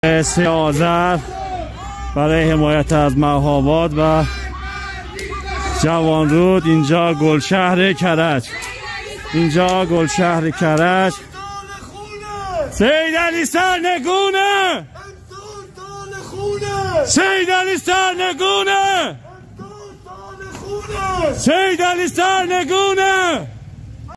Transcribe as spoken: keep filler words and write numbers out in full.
سه آذر برای حمایت از مهاباد و جوانرود. اینجا گلشهر کرج، اینجا گلشهر کرج. سید علی سرنگونه، سید علی سرنگونه، سید علی سرنگونه.